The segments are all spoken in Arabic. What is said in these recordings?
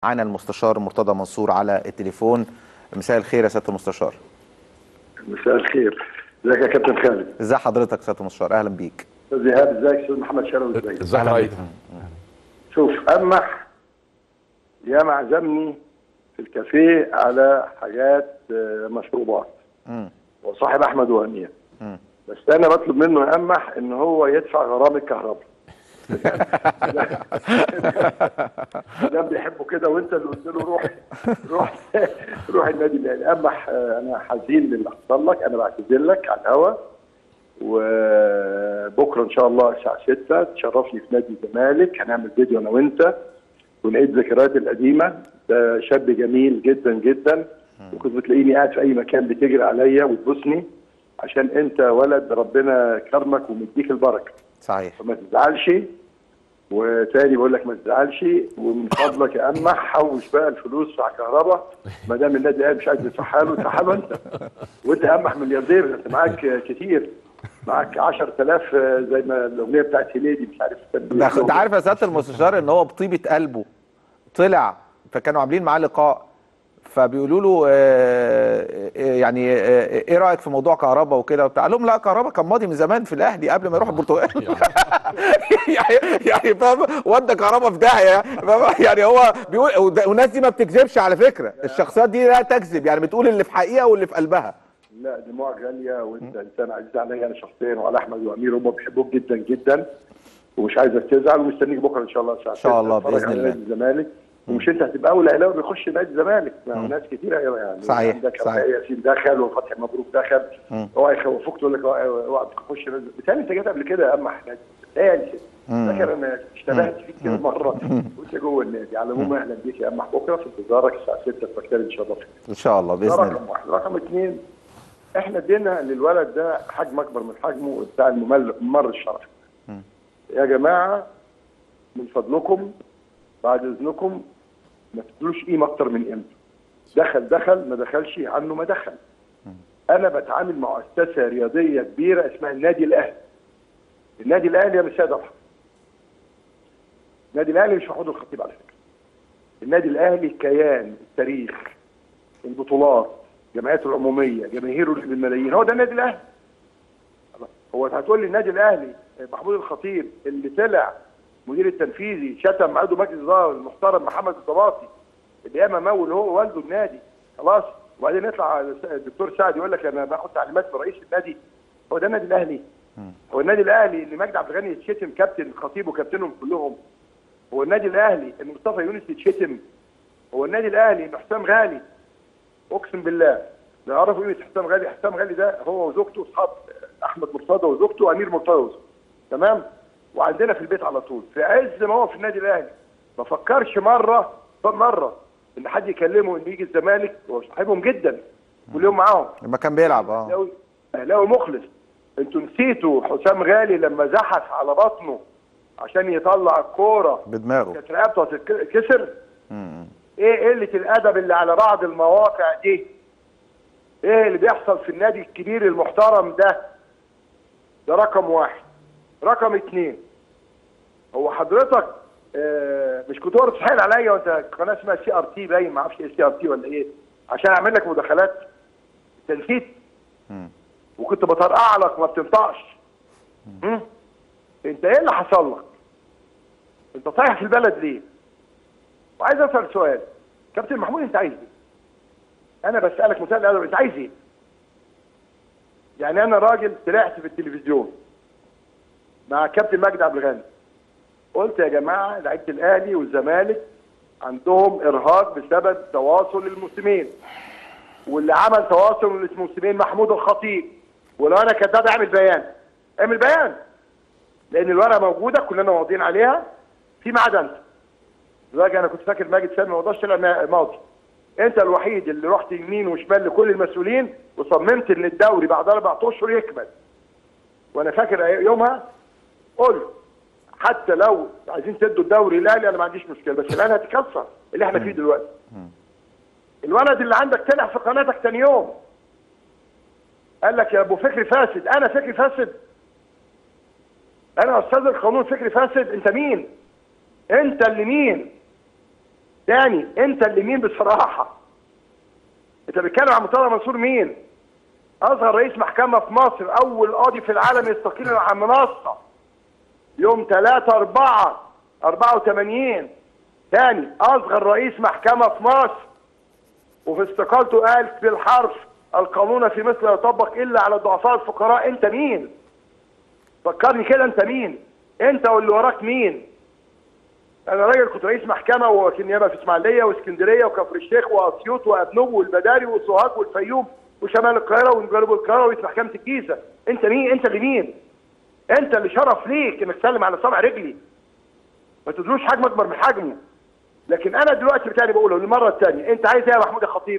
معانا المستشار مرتضى منصور على التليفون. مساء الخير يا سياده المستشار. مساء الخير. ازيك يا كابتن خالد؟ ازي حضرتك يا سياده المستشار؟ اهلا بيك. استاذ ايهاب ازيك؟ استاذ محمد شراوي ازيك؟ ازيك يا ريس؟ شوف، قمح ياما عزمني في الكافيه على حاجات مشروبات وصاحب احمد وهميه، بس انا بطلب منه يا قمح ان هو يدفع غرامه الكهرباء. ده بيحبه كده، وانت اللي قلت له روح النادي الاهلي. قمح انا حزين للي حصل لك، انا بعتذر لك على الهوا، وبكره ان شاء الله الساعه 6 تشرفني في نادي الزمالك، هنعمل فيديو انا وانت ونعيد ذكريات القديمه. ده شاب جميل جدا جدا، وكنت بتلاقيني قاعد في اي مكان بتجري عليا وتبوسني عشان انت ولد ربنا كرمك ومديك البركه. صحيح. فما تزعلش، وتاني بقول لك ما تزعلش، ومن فضلك يا قمح حوش بقى الفلوس على الكهرباء، ما دام النادي الاهلي مش عايز يدفعها له ادفعها له انت. وانت يا قمح ملياردير، انت معاك كتير، معاك 10,000 زي ما الاغنيه بتاعت هنيدي مش عارف. انت عارف يا سياده المستشار ان هو بطيبه قلبه طلع، فكانوا عاملين معاه لقاء فبيقولوا له يعني ايه رايك في موضوع كهربا وكده وبتاع؟ قال لهم لا، كهربا كان ماضي من زمان في الاهلي قبل ما يروح البرتغال. يعني فاهم، ودى كهربا في داهيه. يعني هو بيقول، والناس دي ما بتكذبش على فكره، الشخصيات دي لا تكذب، يعني بتقول اللي في حقيقه واللي في قلبها. لا، دموعك غاليه، وانت انسان عزيز عليا انا شخصيا وعلى احمد وامير، هم بيحبوك جدا جدا، ومش عايزك تزعل، ومستنيك بكره ان شاء الله الساعه 6 ان شاء الله باذن الله. نادي الزمالك، ومش انت هتبقى اول اهلاوي بيخش نادي الزمالك، ناس كتيره يعني. صحيح عندك صحيح. ياسين دخل، وفتحي مبروك دخل، اوعى يخوفوك تقول لك اوعى تخش نادي. بالتالي انت جيت قبل كده يا قمح نادي، فاكر انا اشتبهت فيك كده مره وانت جوه النادي. على العموم اهلا بيك يا قمح، بكره في انتظارك الساعه 6 في مكتبي ان شاء الله. ان شاء الله باذن الله. رقم واحد. رقم اثنين، احنا ادينا للولد ده حجم اكبر من حجمه بتاع الممر الشرفي. يا جماعه من فضلكم بعد اذنكم ما تدلوش قيمه اكتر من قيمته. دخل ما دخلش عنه ما دخل. انا بتعامل مع مؤسسه رياضيه كبيره اسمها النادي الاهلي. النادي الاهلي يا مساعد افحم. النادي الاهلي مش محمود الخطيب على فكره. النادي الاهلي كيان، التاريخ، البطولات، الجمعيات العموميه، جماهيره اللي بالملايين، هو ده النادي الاهلي. هو هتقول لي النادي الاهلي محمود الخطيب اللي طلع مدير التنفيذي شتم عضو مجلس الاداره المحترم محمد الضباطي اللي ياما مول هو والده النادي، خلاص، وبعدين يطلع الدكتور سعد يقول لك انا باخد تعليمات من رئيس النادي؟ هو ده النادي الاهلي؟ هو النادي الاهلي اللي مجدي عبد الغني يتشتم كابتن الخطيب وكابتنهم كلهم؟ هو النادي الاهلي ان مصطفى يونس يتشتم؟ هو النادي الاهلي ان حسام غالي، اقسم بالله لا اعرفوا قيمه حسام غالي. حسام غالي ده هو وزوجته اصحاب احمد مرتضى وزوجته امير مرتضى، تمام، وعندنا في البيت على طول في عز ما هو في النادي الاهلي. ما فكرش مره ان حد يكلمه انه يجي الزمالك، هو صاحبهم جدا كل يوم معاهم لما كان بيلعب. اهلاوي مخلص. انتوا نسيتوا حسام غالي لما زحف على بطنه عشان يطلع الكوره بدماغه، كانت رقبته هتتكسر. ايه قله الادب اللي على بعض المواقع دي؟ ايه اللي بيحصل في النادي الكبير المحترم ده؟ ده رقم واحد. رقم اثنين، هو حضرتك مش كنت تسحل عليا وانت قناه اسمها سي ار تي، باين ما اعرفش ايه سي ار تي ولا ايه، عشان اعمل لك مداخلات؟ انت نسيت؟ وكنت بطرقع لك ما بتنطقش. انت ايه اللي حصل لك؟ انت طايح في البلد ليه؟ وعايز اسال سؤال، كابتن محمود انت عايز ايه؟ انا بسالك مساء انت عايز ايه؟ يعني انا راجل طلعت في التلفزيون مع كابتن مجدي عبد الغني، قلت يا جماعه لعيبه الاهلي والزمالك عندهم ارهاق بسبب تواصل الموسمين، واللي عمل تواصل الموسمين محمود الخطيب، ولو انا كذاب اعمل بيان، لان الورقه موجوده كلنا واخدين عليها فيما عدا انت. دلوقتي انا كنت فاكر ماجد سامي ما رضاش طلع ماضي، انت الوحيد اللي رحت يمين وشمال لكل المسؤولين وصممت ان الدوري بعد 4 اشهر يكمل. وانا فاكر يومها قلت حتى لو عايزين تدوا الدوري الاهلي انا ما عنديش مشكله، بس الاهلي هتكسر اللي احنا فيه دلوقتي. الولد اللي عندك طلع في قناتك ثاني يوم قال لك يا ابو فكري فاسد. انا فكري فاسد؟ انا استاذ القانون فكري فاسد؟ انت مين؟ انت اللي مين؟ تاني انت اللي مين بصراحه؟ انت بتتكلم عن مرتضى منصور مين؟ اصغر رئيس محكمه في مصر، اول قاضي في العالم يستقيل عن منصه يوم 3/4/84. تاني اصغر رئيس محكمه في مصر، وفي استقالته قال بالحرف القانون في مصر لا يطبق الا على الضعفاء الفقراء. انت مين؟ فكرني كده، انت مين؟ انت واللي وراك مين؟ انا راجل كنت رئيس محكمه ووكيل نيابه في اسماعيليه واسكندريه وكفر الشيخ واسيوط وابنوب والبداري وسوهاج والفيوم وشمال القاهره وجنوب القاهره ورئيس محكمه الجيزه. انت مين؟ انت اللي مين؟ انت اللي شرف ليك انك تسلم على صابع رجلي، ما تدلوش حجم اكبر من حجمه. لكن انا دلوقتي بتاني بقوله للمره الثانيه، انت عايز ايه يا محمود يا خطيب؟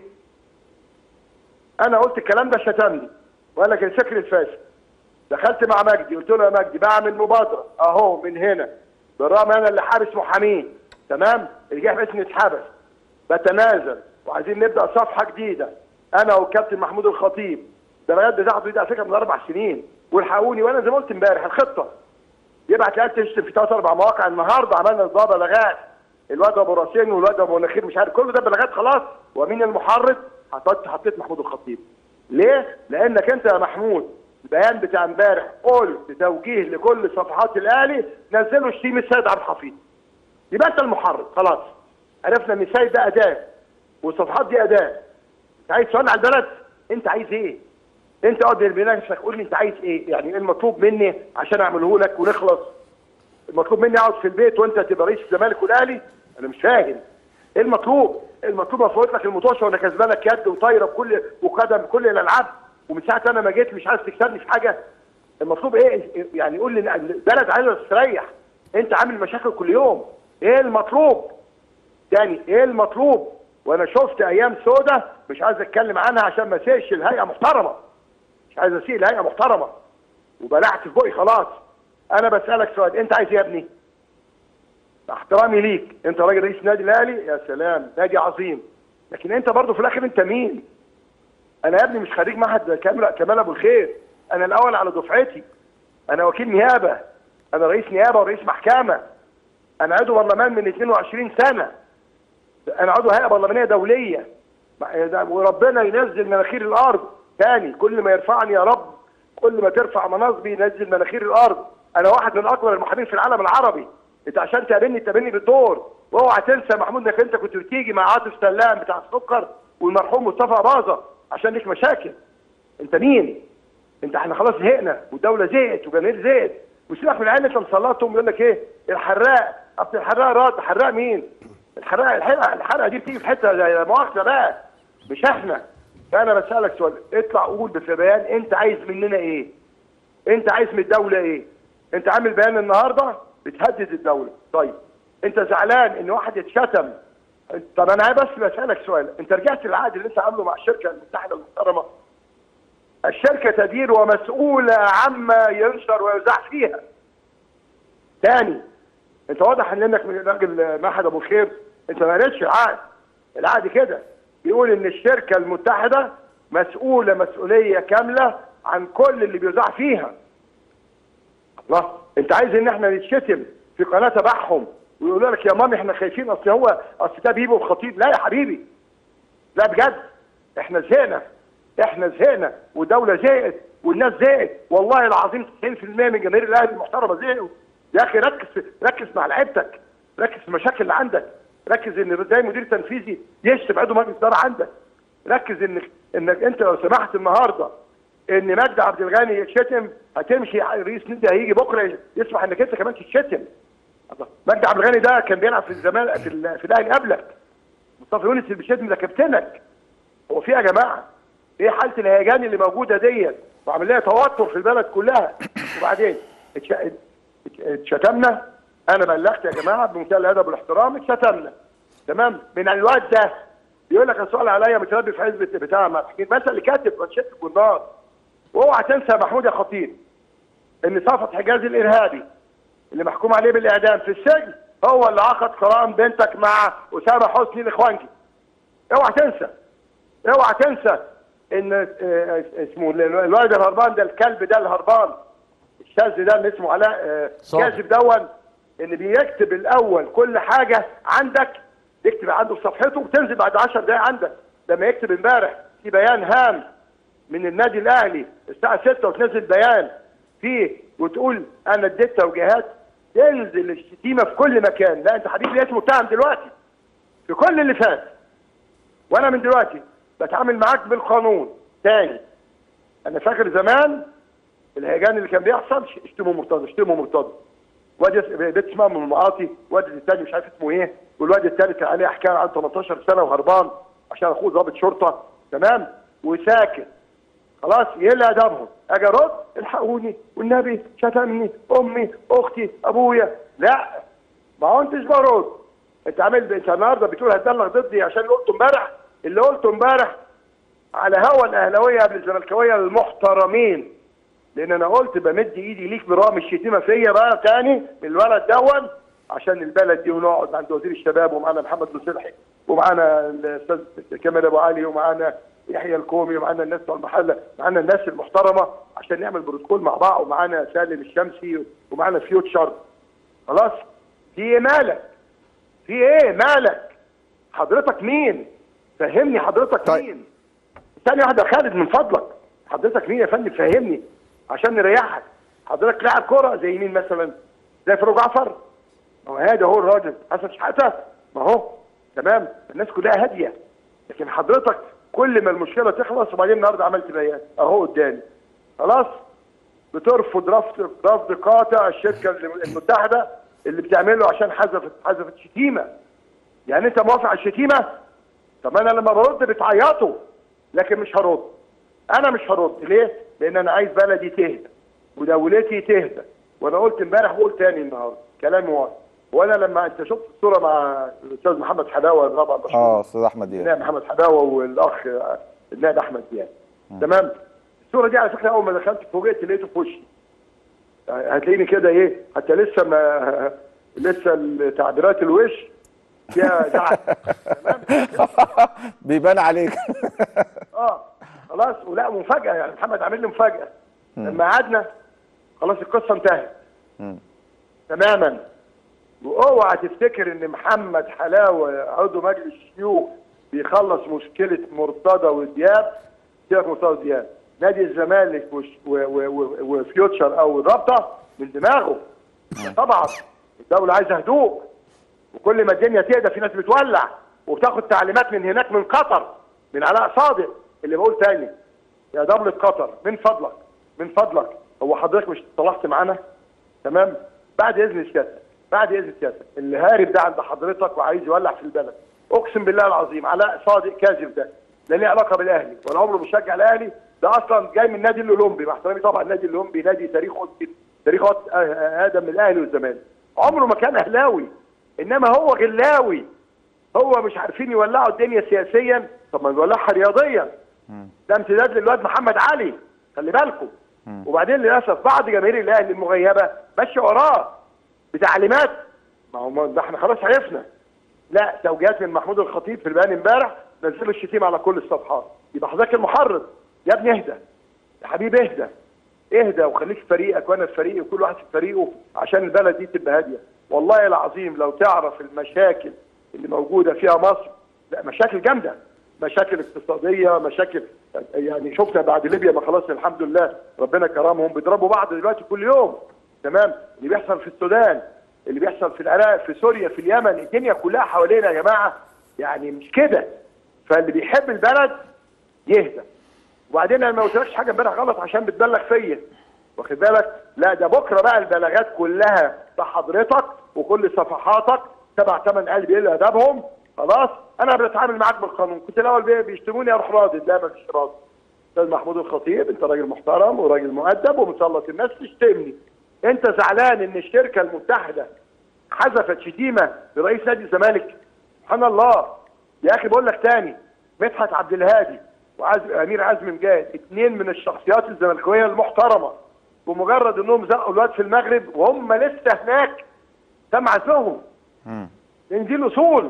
انا قلت الكلام ده شتمني وقال لك الفكر الفاسد. دخلت مع مجدي قلت له يا مجدي بعمل مبادره اهو من هنا، بالرغم انا اللي حابس محاميه، تمام؟ اللي جه باسمي اتحبس، بتنازل وعايزين نبدا صفحه جديده انا والكابتن محمود الخطيب. ده البلد بتاعته دي على فكره من 4 سنين، والحقوني. وانا زي ما قلت امبارح الخطه يبعت لي تشتم في 3 4 مواقع. النهارده عملنا نظام بلاغات، الواد ابو راسين والواد ابو مناخير مش عارف، كل ده بلاغات خلاص. ومين المحرض؟ حطيت محمود الخطيب. ليه؟ لانك انت يا محمود البيان بتاع امبارح قلت توجيه لكل صفحات الاهلي نزلوا شتيم السيد عبد الحفيظ. يبقى انت المحرض خلاص. عرفنا ان السيد ده اداه والصفحات دي اداه. انت عايز تولع البلد؟ انت عايز ايه؟ انت اقعد بنفسك قول لي انت عايز ايه؟ يعني ايه المطلوب مني عشان اعمله لك ونخلص؟ المطلوب مني اقعد في البيت وانت تبقى رئيس الزمالك والاهلي؟ انا مش فاهم. ايه المطلوب؟ المطلوب افوت لك المطوشه وانا كسبانك يد وطايره بكل وقدم بكل الالعاب، ومن ساعه انا ما جيت مش عايز تكسبني في حاجه؟ المطلوب ايه؟ يعني قول لي البلد عايزه تستريح، انت عامل مشاكل كل يوم. ايه المطلوب؟ تاني ايه المطلوب؟ وانا شفت ايام سودة مش عايز اتكلم عنها عشان ما اسيئش الهيئه محترمه. مش عايز اسيء الهيئه محترمه وبلعت في بقي خلاص. انا بسالك سؤال، انت عايز ايه يا ابني؟ احترامي ليك، انت راجل رئيس نادي الاهلي، يا سلام، نادي عظيم، لكن انت برضه في الاخر انت مين؟ انا يا ابني مش خريج معهد كمال ابو الخير، انا الاول على دفعتي، انا وكيل نيابه، انا رئيس نيابه ورئيس محكمه، انا عضو برلمان من 22 سنه، انا عضو هيئه برلمانيه دوليه، وربنا ينزل مناخير الارض تاني. كل ما يرفعني يا رب، كل ما ترفع مناصبي ينزل مناخير الارض. انا واحد من اكبر المحامين في العالم العربي، انت عشان تقابلني بالدور. واوعى تنسى يا محمود انك انت كنت بتيجي مع عاطف سلام بتاع السكر والمرحوم مصطفى باظه عشان ليك مشاكل. انت مين؟ احنا خلاص زهقنا والدوله زهقت وجماهير زهقت. وسيبك من العيال اللي انت مسلطهم يقول لك ايه؟ الحراق، اصل الحراق راد. حراق مين؟ الحرقه دي بتيجي في حته زي مؤاخذه بقى، مش احنا. فانا بسالك سؤال، اطلع قول في بيان انت عايز مننا ايه؟ انت عايز من الدوله ايه؟ انت عامل بيان النهارده بتهدد الدوله. طيب انت زعلان ان واحد يتشتم؟ طب انا بس بسالك سؤال، انت رجعت للعقد اللي انت عامله مع الشركه المتحده المحترمه؟ الشركه تدير ومسؤوله عما ينشر ويذاع فيها. تاني انت واضح انك راجل معهد ابو الخير، انت ما قريتش العقد. العقد كده بيقول ان الشركه المتحده مسؤوله مسؤوليه كامله عن كل اللي بيذاع فيها. الله، انت عايز ان احنا نتشتم في قناه تبعهم ويقولوا لك يا مامي احنا خايفين اصل ده بيبو الخطيب؟ لا يا حبيبي، لا بجد، احنا زهقنا والدوله زهقت والناس زهقت، والله العظيم 90% من جماهير الاهلي المحترمه زهقوا. يا اخي ركز مع لعيبتك، ركز في المشاكل اللي عندك، ركز ان زي مدير تنفيذي يشتم عضو مجلس اداره عندك، ركز انك انت لو سمحت النهارده ان مجدي عبد الغني يتشتم هتمشي رئيس نادي هيجي بكره يسمح انك انت كمان تتشتم. مجدي عبد الغني ده كان بيلعب في الزمالك في الاهلي قبلك. مصطفى يونس اللي بيشتم ده كابتنك. هو في يا جماعه ايه حاله الهيجان اللي موجوده ديت وعامل لها توتر في البلد كلها؟ وبعدين اتشتمنا. انا بلغت يا جماعه بمنتهى الادب والاحترام، اتشتمنا تمام من الواد ده بيقول لك السؤال عليا متربي في حزب بتاع ما انت اللي كاتب منشط بالنار. واوعى تنسى يا محمود يا خطيب ان صفوت حجازي الارهابي اللي محكوم عليه بالاعدام في السجن هو اللي عقد قران بنتك مع اسامه حسني الاخوانجي. اوعى تنسى ان اسمه الواد الهربان ده، الكلب ده الهربان الشاذ ده اللي اسمه علاء كاذب دون، اللي بيكتب الاول كل حاجه عندك يكتب عنده في صفحته وتنزل بعد 10 دقائق عندك. لما يكتب امبارح في بيان هام من النادي الاهلي الساعه 6 وتنزل بيان فيه وتقول انا اديت توجيهات، تنزل الشتيمه في كل مكان. لا انت حبيبي لازم متهم دلوقتي في كل اللي فات، وانا من دلوقتي بتعامل معاك بالقانون تاني. انا فاكر زمان الهيجان اللي كان بيحصل، اشتموا مرتضى اشتموا مرتضى، واد بيت اسمها من المعاطي، واد الثاني مش عارف اسمه ايه، والواد الثالث كان عليه احكام عن 18 سنه وهربان عشان اخوه ضابط شرطه، تمام، وساكت خلاص. يقل ادبهم، اجي ارد الحقوني والنبي شتمني امي اختي ابويا. لا ما هو انتش برد. انت النهارده بتقول هتبلغ ضدي عشان اللي قلته امبارح. اللي قلته امبارح على هوا الاهلاويه قبل الزملكاويه المحترمين، لان انا قلت بمد ايدي ليك برغم الشتيمه فيا بقى تاني من الولد دون عشان البلد دي، ونقعد عند وزير الشباب ومعانا محمد مصلحي ومعانا الاستاذ كمال ابو علي ومعانا يحيى الكومي ومعانا الناس بتوع المحله، معانا الناس المحترمه عشان نعمل بروتوكول مع بعض، ومعانا سالم الشمسي ومعانا فيوتشر. خلاص في ايه مالك؟ في ايه مالك؟ حضرتك مين؟ فهمني حضرتك مين؟ ثانية واحدة يا خالد من فضلك، حضرتك مين يا فندم؟ فهمني عشان نريحك. حضرتك لاعب كرة زي مين مثلا؟ زي فاروق جعفر؟ ما هو هادي اهو الراجل، حسن شحاتة ما هو تمام، الناس كلها هادية. لكن حضرتك كل ما المشكلة تخلص وبعدين النهارده عملت بيان اهو قدامي، خلاص بترفض رفض قاطع الشركة المتحدة اللي بتعمله عشان حذفت شتيمة. يعني انت موافق على الشتيمة؟ طب انا لما برد بتعيطوا، لكن مش هرد. انا مش هرد ليه؟ لان انا عايز بلدي تهدى ودولتي تهدى. وانا قلت امبارح وقلت تاني النهارده كلامي واضح. وانا لما انت شفت الصوره مع الاستاذ محمد حلاوه طبعا استاذ احمد دياب، النائب محمد حلاوه والاخ النائب احمد دياب، تمام. الصوره دي على فكره اول ما دخلت فوجئت لقيته في وشي. هتلاقيني كده ايه، حتى لسه تعبيرات الوش فيها زعل، تمام. بيبان عليك. خلاص. ولا مفاجاه يعني، محمد عامل لي مفاجاه. لما قعدنا خلاص القصه انتهت تماما. واوعى تفتكر ان محمد حلاوه عضو مجلس الشيوخ بيخلص مشكله مرتضى ودياب. سيبك مرتضى ودياب، نادي الزمالك وفيوتشر او الرابطه من دماغه. طبعا الدوله عايزه هدوء، وكل ما الدنيا تهدى في ناس بتولع وبتاخد تعليمات من هناك من قطر، من علاء صادق. اللي بقول تاني يا دولة قطر من فضلك من فضلك، هو حضرتك مش اتصالحت معانا؟ تمام؟ بعد اذن سيادتك، بعد اذن سيادتك، اللي هارب ده عند حضرتك وعايز يولع في البلد، اقسم بالله العظيم علاء صادق كاذب ده لا ليه علاقه بالاهلي ولا عمره بيشجع الاهلي. ده اصلا جاي من النادي الاولمبي، مع احترامي طبعا النادي الاولمبي نادي تاريخ ادم من الاهلي والزمالك. عمره ما كان اهلاوي، انما هو غلاوي. هو مش عارفين يولعوا الدنيا سياسيا، طب ما نولعها رياضيا. ده امتداد للواد محمد علي، خلي بالكم. وبعدين للاسف بعض جماهير الاهلي المغيبه ماشيه وراه بتعليمات. ما هو ده احنا خلاص عرفنا. لا، توجيهات من محمود الخطيب في البيان امبارح، نزلوا الشتيمه على كل الصفحات. يبقى حضرتك المحرض يا ابني اهدى يا حبيبي، اهدى وخليك في فريقك وانا في فريقي وكل واحد في فريقه عشان البلد دي تبقى هاديه. والله العظيم لو تعرف المشاكل اللي موجوده فيها مصر، لا مشاكل جامده، مشاكل اقتصاديه، مشاكل يعني شفنا بعد ليبيا ما خلاص الحمد لله ربنا كرمهم بيضربوا بعض دلوقتي كل يوم، تمام. اللي بيحصل في السودان، اللي بيحصل في العراق، في سوريا، في اليمن، الدنيا كلها حوالينا يا جماعه، يعني مش كده. فاللي بيحب البلد يهدى. وبعدين انا ما قلتلكش حاجه امبارح غلط عشان بتبلغ فيا، واخد بالك؟ لا ده بكره بقى البلاغات كلها بحضرتك وكل صفحاتك 7-8 قلب يقل ادبهم. خلاص انا بتعامل معاك بالقانون. كنت الاول بيشتموني اروح راضي، لا ما فيش راضي. استاذ محمود الخطيب انت راجل محترم وراجل مؤدب ومسلط الناس تشتمني. انت زعلان ان الشركه المتحده حذفت شتيمه لرئيس نادي الزمالك؟ سبحان الله يا اخي. بقول لك تاني، مدحت عبد الهادي وامير عزمي مجاهد، 2 من الشخصيات الزملكاويه المحترمه، بمجرد انهم زقوا الواد في المغرب وهم لسه هناك تم عزلهم. لان دي الاصول،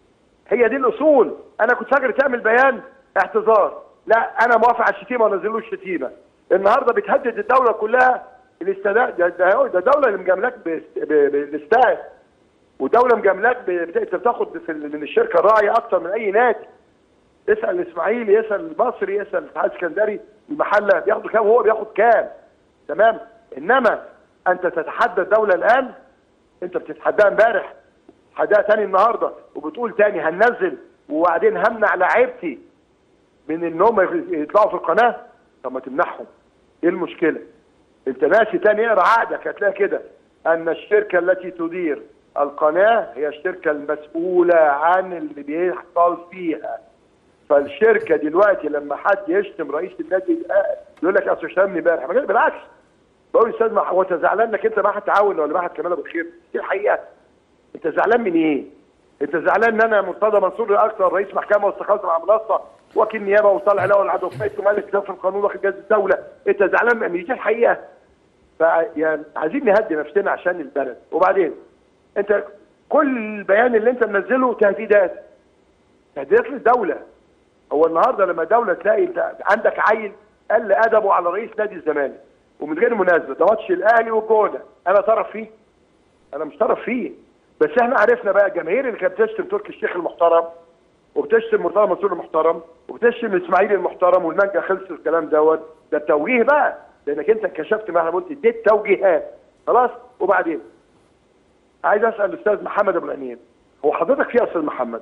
هي دي الاصول. انا كنت فاكر تعمل بيان اعتذار، لا انا موافق على الشتيمه ونزلوا الشتيمه. النهارده بتهدد الدوله كلها الاستادات. ده الدوله اللي مجاملاك بالاستاد، ودوله مجاملاك بتاخد من الشركه الراعيه اكتر من اي نادي. اسال الاسماعيلي، اسال المصري، اسال الاتحاد السكندري، المحله بياخدوا كام وهو بياخد كام. تمام. انما انت تتحدى الدوله الان، انت بتتحداها امبارح، تتحداها تاني النهارده، وبتقول تاني هننزل وبعدين همنع لعيبتي من ان هم يطلعوا في القناه. طب ما تمنعهم، ايه المشكله؟ انت ناسي تاني اقرا عقدك هتلاقي كده ان الشركه التي تدير القناه هي الشركه المسؤوله عن اللي بيحصل فيها. فالشركه دلوقتي لما حد يشتم رئيس النادي يقول لك اصل شتمني امبارح، بالعكس بقول استاذ هو انت زعلان انك انت معهد تعاون ولا معهد كمال بالخير؟ دي الحقيقه. انت زعلان من ايه؟ انت زعلان ان انا مرتضى منصور اكثر رئيس محكمه واستقلت مع منصه وكيل نيابه وطالع له العدو فايت ومالك كتاب في القانون واخد جائزه الدوله، انت زعلان من دي الحقيقه؟ فيعني عايزين نهدي نفسنا عشان البلد. وبعدين انت كل البيان اللي انت منزله تهديدات للدوله. هو النهارده لما دوله تلاقي انت عندك عيل قل ادبه على رئيس نادي الزمالك ومن غير مناسبه، ده ماتش الاهلي والجونه، انا طرف فيه؟ انا مش طرف فيه. بس احنا عرفنا بقى الجماهير اللي كانت بتشتم تركي الشيخ المحترم وبتشتم مرتضى منصور المحترم وبتشتم الاسماعيلي المحترم والمانجا خلص الكلام دوت، ده التوجيه بقى، لانك انت انكشفت ما انا قلت اديت توجيهات خلاص. وبعدين عايز اسال الاستاذ محمد ابو العنين، هو حضرتك في يا استاذ محمد؟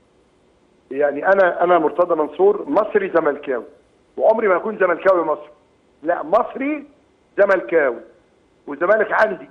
يعني انا مرتضى منصور مصري زملكاوي وعمري ما اكون زملكاوي مصري، لا مصري زملكاوي، والزمالك عندي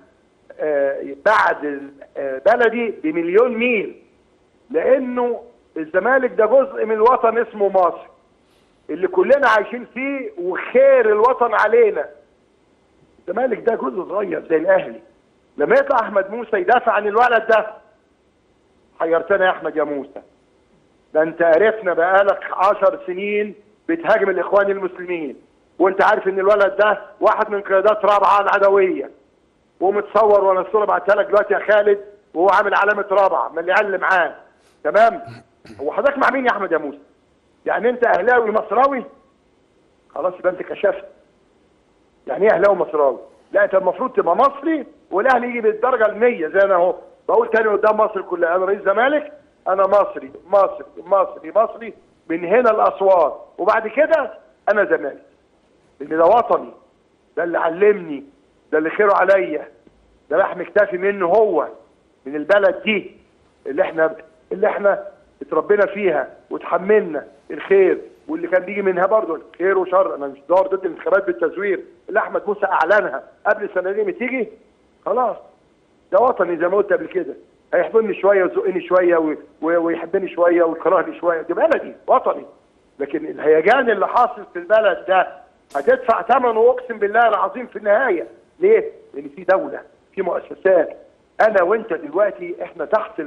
بعد بلدي بمليون ميل، لانه الزمالك ده جزء من الوطن اسمه مصر اللي كلنا عايشين فيه وخير الوطن علينا. الزمالك ده جزء صغير زي الاهلي. لما يطلع احمد موسى يدافع عن الولد ده، حيرتنا يا احمد يا موسى، ده انت عرفنا بقالك 10 سنين بتهاجم الاخوان المسلمين، وانت عارف ان الولد ده واحد من قيادات رابعه العدويه، ومتصور وانا الصوره بعتها لك دلوقتي يا خالد، وهو عامل علامه رابعه من العيال اللي معاه. تمام؟ هو حضرتك مع مين يا احمد يا موسى؟ يعني انت اهلاوي مصراوي؟ خلاص يبقى انت كشفت. يعني ايه اهلاوي مصراوي؟ لا انت المفروض تبقى مصري والاهلي يجي بالدرجه ال100 زي انا اهو بقول تاني قدام مصر كلها، انا رئيس زمالك، انا مصري مصري مصري مصري من هنا الاسوار، وبعد كده انا زمالك. لان ده وطني، ده اللي علمني، ده اللي خيره عليا، ده لحم اكتفي منه هو، من البلد دي اللي احنا اتربينا فيها وتحملنا الخير، واللي كان بيجي منها برضه خير وشر. انا مش دور ضد الانتخابات بالتزوير اللي احمد موسى اعلنها قبل السنه دي ما تيجي. خلاص ده وطني زي ما قلت قبل كده، هيحضني شويه ويزقني شويه ويحبني شويه ويكرهني شويه، دي بلدي وطني. لكن الهيجان اللي حاصل في البلد ده هتدفع ثمنه اقسم بالله العظيم في النهايه. ليه؟ لان في دوله، في مؤسسات. انا وانت دلوقتي احنا تحت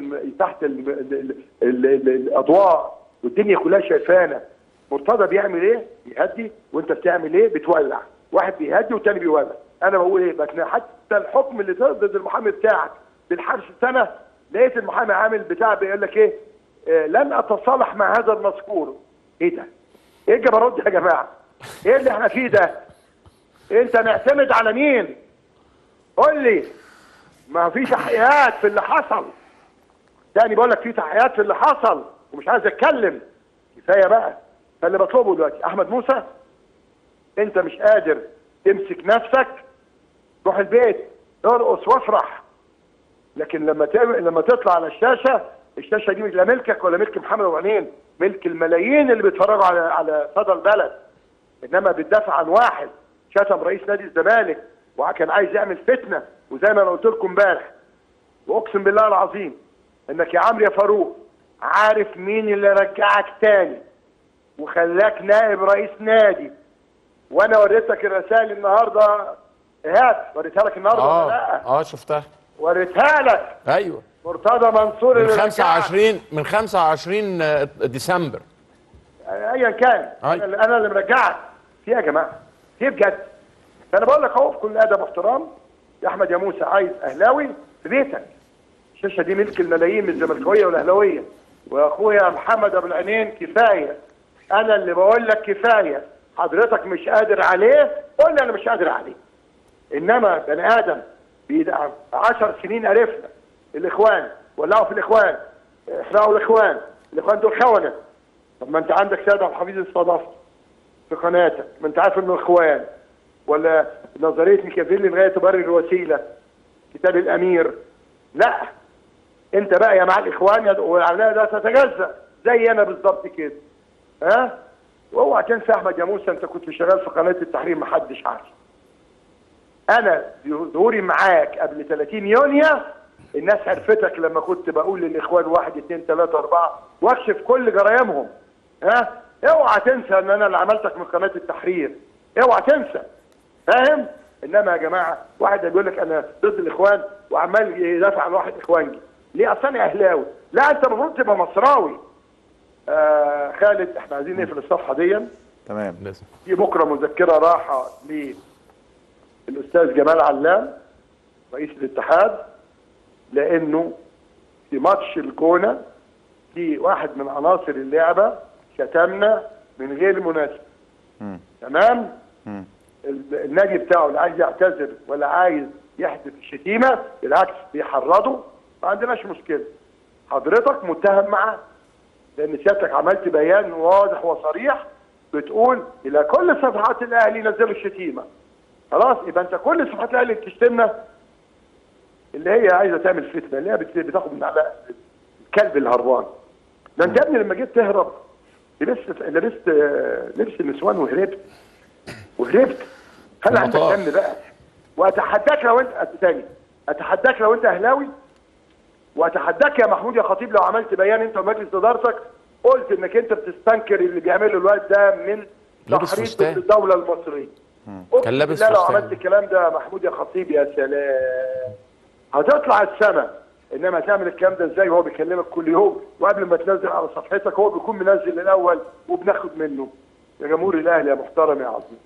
الاضواء والدنيا كلها شايفانا. مرتضى بيعمل ايه؟ بيهدي، وانت بتعمل ايه؟ بتولع. واحد بيهدي والتاني بيولع. انا بقول ايه؟ لكن حتى الحكم اللي ضد المحامي بتاعك بالحبس سنه، لقيت المحامي عامل بتاع بيقول لك ايه؟ لن اتصالح مع هذا المذكور. ايه ده؟ ايه الجبروت ده يا جماعه؟ ايه اللي احنا فيه ده؟ انت معتمد على مين؟ قول لي. ما في تحقيقات في اللي حصل. تاني بقول لك في تحقيقات في اللي حصل ومش عايز اتكلم. كفايه بقى. فاللي بطلبه دلوقتي احمد موسى، انت مش قادر تمسك نفسك، روح البيت ارقص وافرح. لكن لما تطلع على الشاشه دي لا ملكك ولا ملك محمد ابو عنين، ملك الملايين اللي بيتفرجوا على صدى البلد. انما بتدافع عن واحد شتم رئيس نادي الزمالك وكان عايز يعمل فتنه، وزي ما انا قلت لكم امبارح واقسم بالله العظيم انك يا عمرو يا فاروق عارف مين اللي رجعك تاني وخلاك نائب رئيس نادي. وانا وريتك الرسائل النهارده، ايهاب وريتها لك النهارده ولا لا؟ شفتها، وريتها لك. ايوه، مرتضى منصور من 25 ديسمبر. ايا كان. انا اللي مرجعك في يا جماعه، في بجد. فانا بقول لك اهو بكل ادب واحترام يا احمد يا موسى، عايز اهلاوي في بيتك. الشاشه دي ملك الملايين من الزملكاويه والاهلاويه. واخويا محمد ابو العنين كفايه، انا اللي بقول لك كفايه. حضرتك مش قادر عليه قول لي انا مش قادر عليه. انما بني ادم 10 سنين عرفنا الاخوان ولعوا في الاخوان، احرقوا الاخوان دول خونه. طب ما انت عندك سيد عبد الحفيظ استضافته في قناتك، ما انت عارف انه اخوان. ولا نظريه ميكافيلي لغايه تبرر الوسيله، كتاب الامير. لا، انت بقى يا مع الاخوان والعمليه ده تتجزأ زي انا بالظبط كده. ها؟ واوعى تنسى احمد يا موسى، انت كنت شغال في قناه التحرير محدش عارف. انا ظهوري معاك قبل 30 يونيو الناس عرفتك لما كنت بقول للاخوان 1 2 3 4 واكشف كل جرايمهم. ها؟ اوعى تنسى ان انا اللي عملتك من قناه التحرير، اوعى تنسى. فاهم؟ انما يا جماعه واحد بيقول لك انا ضد الاخوان وعمال يدافع عن واحد اخوانجي، ليه؟ اصل انا اهلاوي. لا، انت المفروض تبقى مصراوي. خالد، احنا عايزين نقفل الصفحه دي. تمام. في بكره مذكره راحه للاستاذ جمال علام رئيس الاتحاد، لانه في ماتش الجونه في واحد من عناصر اللعبه شتمنا من غير مناسبه. تمام؟ النادي بتاعه اللي عايز يعتذر ولا عايز يحدث الشتيمه بالعكس بيحرضه، ما عندناش مشكله. حضرتك متهم معاه لان سيادتك عملت بيان واضح وصريح بتقول الى كل صفحات الاهلي نزلوا الشتيمه. خلاص، يبقى انت كل صفحات الاهلي بتشتمنا اللي هي عايزه تعمل فتنه، اللي هي بتاخد من على الكلب الهربان. ده انت يا ابني لما جيت تهرب لبست لبس النسوان وهربت. هل عندك دم بقى؟ واتحداك لو انت تاني، اتحداك لو انت اهلاوي، واتحداك يا محمود يا خطيب لو عملت بيان انت ومجلس ادارتك قلت انك انت بتستنكر اللي بيعمله الواد ده من تحريض ضد الدوله المصريه. كان لابس فستان. لو عملت الكلام ده يا محمود يا خطيب يا سلام هتطلع السما. انما تعمل الكلام ده ازاي وهو بيكلمك كل يوم وقبل ما تنزل على صفحتك هو بيكون منزل الاول وبناخد منه. يا جمهور الاهلي يا محترم يا عظيم،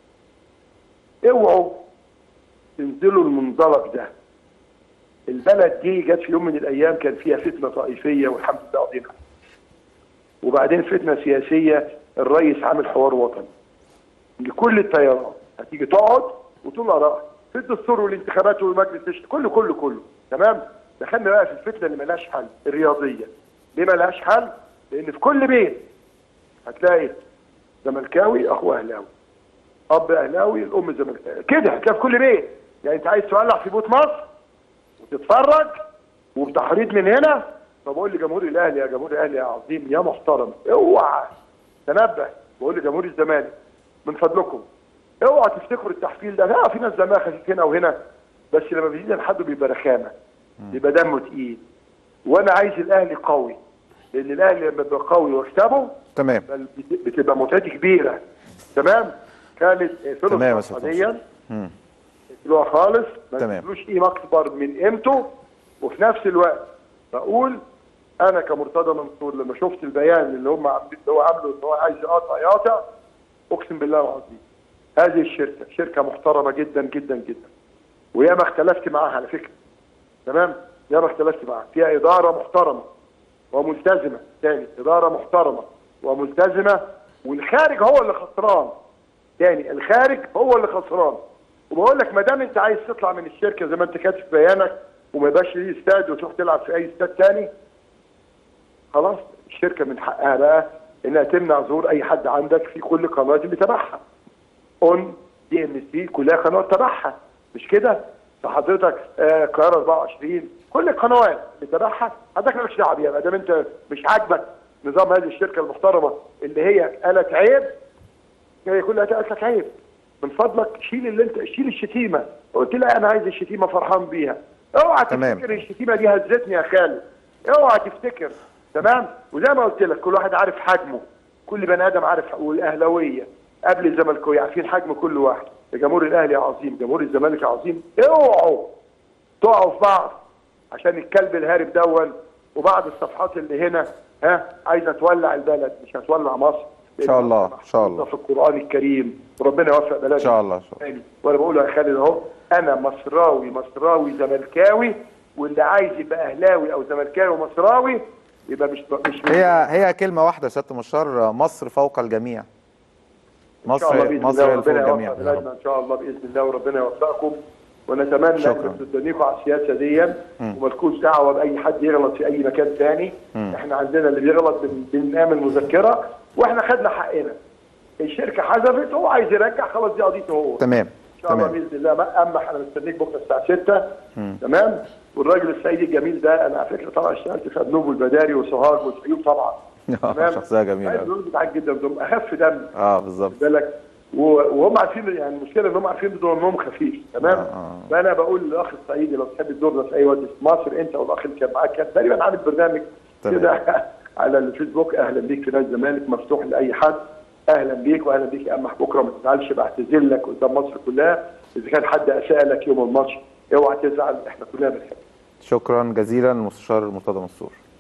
اوعوا تنزلوا المنزلق ده. البلد دي جت في يوم من الايام كان فيها فتنه طائفيه والحمد لله قضينا، وبعدين فتنه سياسيه. الرئيس عامل حوار وطني لكل التيارات، هتيجي تقعد وتقول ارائك في الدستور والانتخابات والمجلس كله. تمام؟ دخلنا بقى في الفتنه اللي مالهاش حل، الرياضيه. ليه مالهاش حل؟ لان في كل بيت هتلاقي زملكاوي اخوه اهلاوي، اب اهلاوي الام زملكاوي، كده هتلاقي في كل بيت. يعني انت عايز تولع في بيوت مصر وتتفرج وبتحريض من هنا. فبقول لجمهور الاهلي يا جمهور الاهلي يا عظيم يا محترم، اوعى تنبه. بقول لجمهور الزمالك من فضلكم اوعى تفتكروا التحفيل ده. لا، في ناس دمها خفيف هنا وهنا، بس لما بيزيد حد بيبقى رخامه، بيبقى دمه تقيل. وانا عايز الاهلي قوي، لان الاهلي لما بيبقى قوي واكسبه تمام بتبقى متعتي كبيره. تمام؟ كانت تمام فلوس قتلوها خالص، ما تدلوش قيمه اكبر من قيمته. وفي نفس الوقت بقول انا كمرتضى منصور لما شفت البيان اللي هو عامله ان هو عايز يقاطع، اقسم بالله العظيم هذه الشركه شركه محترمه جدا جدا جدا، وياما اختلفت معاها على فكره. تمام؟ ياما اختلفت معاها، فيها اداره محترمه وملتزمه. تاني، اداره محترمه وملتزمه، والخارج هو اللي خسران. تاني، الخارج هو اللي خسران. وبقول لك ما دام انت عايز تطلع من الشركه زي ما انت كاتب في بيانك وما يبقاش ليه استاد وتروح تلعب في اي استاد تاني، خلاص الشركه من حقها بقى انها تمنع ظهور اي حد عندك في كل القنوات اللي تبعها. DMC كلها قنوات تبعها، مش كده؟ فحضرتك القاهره 24 كل القنوات اللي تبعها حضرتك مالكش دعوه بيها. ما دام انت مش عاجبك نظام هذه الشركه المحترمه اللي هي قالت عيب، هي كلها قالت لك عيب، من فضلك شيل الشتيمه. قلت لها انا عايز الشتيمه فرحان بيها. اوعى تفتكر الشتيمه دي هزتني يا خالد، اوعى تفتكر. تمام؟ وزي ما قلت لك كل واحد عارف حجمه، كل بني ادم عارف، والاهلاويه قبل الزملكاويه عارفين حجم كل واحد. يا جمهور الاهلي يا عظيم، جمهور الزمالك يا عظيم، اوعوا تقعوا في بعض عشان الكلب الهارب دون وبعض الصفحات اللي هنا عايزه تولع البلد. مش هتولع مصر ان شاء الله. ان شاء الله في القران الكريم، وربنا يوفق بلدنا ان شاء الله. وانا بقول يا خالد اهو، انا مصراوي زملكاوي، واللي عايز يبقى اهلاوي او زملكاوي ومصراوي يبقى مش هي كلمه واحده يا سياده المستشار، مصر فوق الجميع. مصر فوق الجميع ان شاء الله باذن الله، وربنا يوفقكم. ونتمنى شكراً. ان تدنيكم على السياسه دي ومالكوش دعوه باي حد يغلط في اي مكان ثاني. احنا عندنا اللي بيغلط بنعمل مذكره، واحنا خدنا حقنا. الشركه حذفت، هو عايز يرجع، خلاص دي قضيته هو. تمام ان شاء الله تمام. باذن الله. اما انا مستنيك بكره الساعه 6. تمام. والراجل الصعيدي الجميل ده، انا على فكره طبعا اشتغلت في ابنوب والبداري وسوهاج والفيوم طبعا. تمام. شخصيه جميله دول بتاعك جدا، دول اخف دم. بالظبط. بالك. وهم عارفين، يعني المشكله ان هم عارفين دول انهم خفيف. تمام. فانا بقول للاخ الصعيدي لو تحب الدور ده في اي وقت في مصر، انت والاخ اللي كان معاك كان تقريبا عامل برنامج كده على الفيسبوك. اهلا بيك في نادي الزمالك، مفتوح لاي حد. اهلا بيك واهلا بيك يا قمح. بكره ما تزعلش، بعتذر لك قدام مصر كلها اذا كان حد اساء لك يوم الماتش. اوعى تزعل، احنا كلنا بنحبك. شكرا جزيلا المستشار مرتضى منصور.